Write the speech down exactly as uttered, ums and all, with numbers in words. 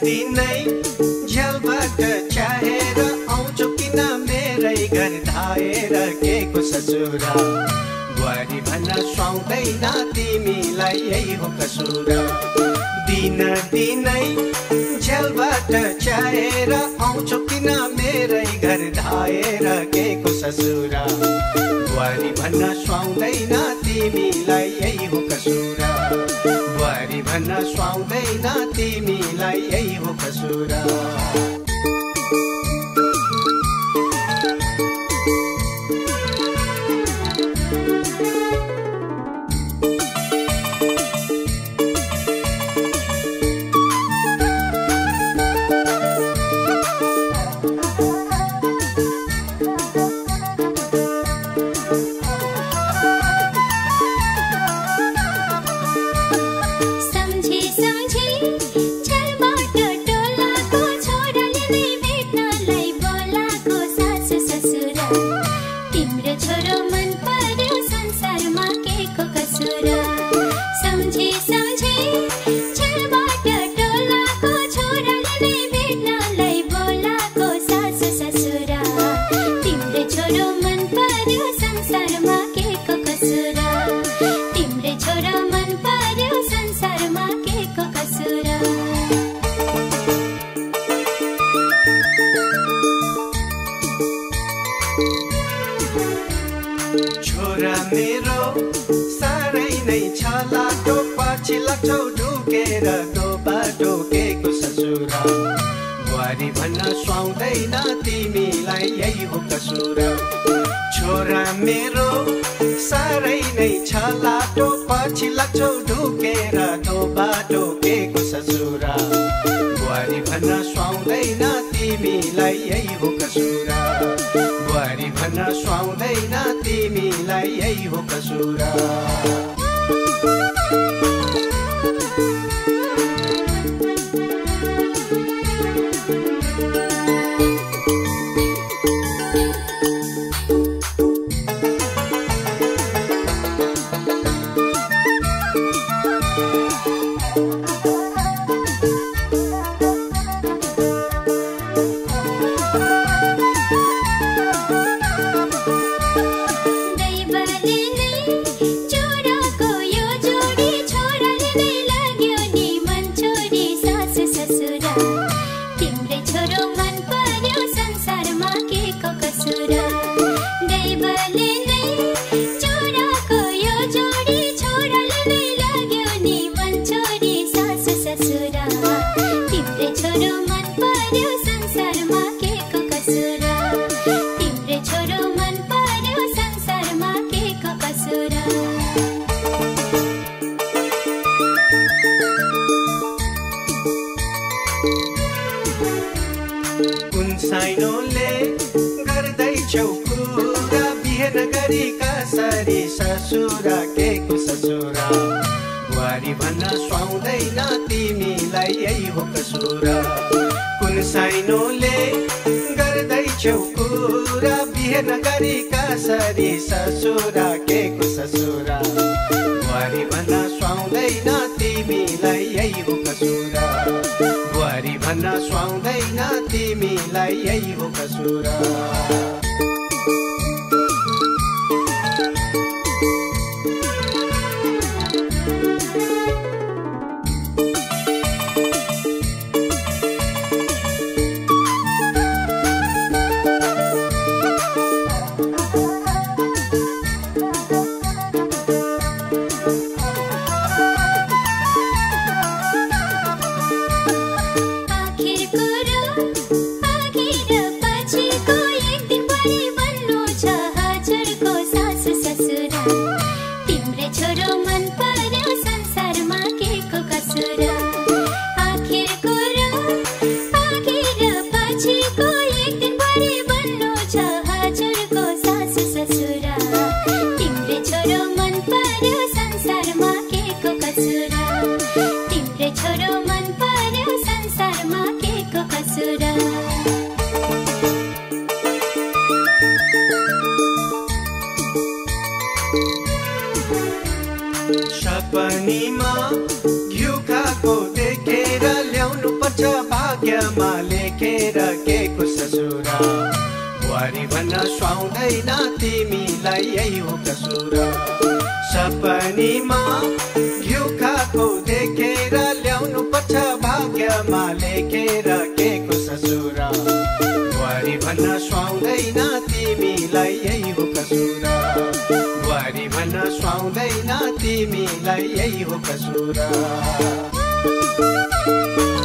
दिनै झ्यालबाट चाहेर आउँछु किन मेरै घर धाएर के को ससुरा बुहारी भन्न सुहाउँदैन तिमीलाई यही हो कसुरा दिन दिनै झ्यालबाट चाहेर आउँछु किन मेरै घर धाएर के को ससुरा बुहारी भन्न सुहाउँदैन तिमीलाई यही हो कसुरा बुहारी भन्न सुहाउँदैन तिमीलाई यही हो कसुरा छोरा मेरो साह्रै नै छलाटो पछि लाग्छौ ढुकेर दो बाटो के को ससुरा बुहारी भन्न सुहाउँदैन तिमीलाई यही हो कसुरा छोरा मेरो साह्रै नै छलाटो पछि लाग्छौ ढुकेर दो बाटो के को ससुरा बुहारी भन्न सुहाउँदैन तिमीलाई यही हो कसुरा बुहारी भन्न सुहाउँदैन तिमीलाई यही हो कसुरा साइनोले गर्दैछौ कुरा बिहे नगरी कसरी ससुरा के को ससुरा बुहारी भन्न सुहाउँदैन तिमीलाई यही हो कसुरा कुन साइनोले गर्दैछौ कुरा बिहे नगरी कसरी ससुरा के को ससुरा बुहारी भन्न सुहाउँदैन तिमीलाई यही हो कसुरा बुहारी भन्न सुहाउँदैन तिमीलाई यही हो कसुरा सपनीमा घिउ खाएको देखेर ल्याउनु पर्छ भाग्यमा लेखेर के को ससुरा बुहारी भन्न सुहाउँदैन तिमीलाई यही हो कसुरा सपनीमा घिउ खाएको देखेर ल्याउनु पर्छ भाग्यमा लेखेर के को ससुरा बुहारी भन्न सुहाउँदैन तिमीलाई यही हो कसुरा बुहारी भन्न सुहाउँदैन तिमीलाई यही हो कसुरा